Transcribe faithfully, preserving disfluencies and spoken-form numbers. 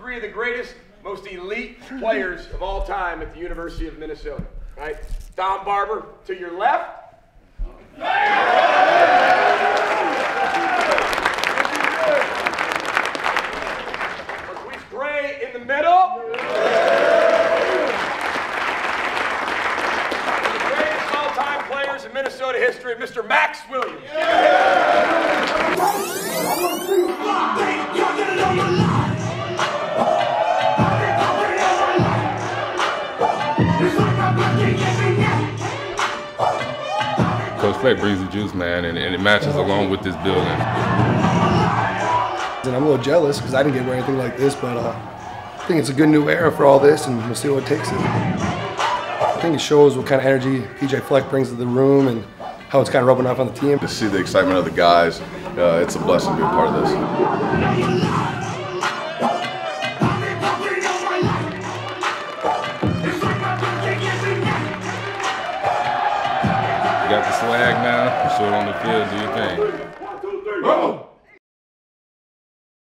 three of the greatest, most elite players of all time at the University of Minnesota, right? Dom Barber to your left. MarQueis Gray in the middle. The greatest all-time players in Minnesota history, Mister Maxx Williams. Coach Fleck brings the juice, man, and, and it matches along with this building. And I'm a little jealous because I didn't get to wear anything like this, but uh, I think it's a good new era for all this, and we'll see what it takes it. I think it shows what kind of energy P J Fleck brings to the room and how it's kind of rubbing off on the team. To see the excitement of the guys, uh, it's a blessing to be a part of this. You got the swag now, show it on the field, do your thing. One, two, three, go!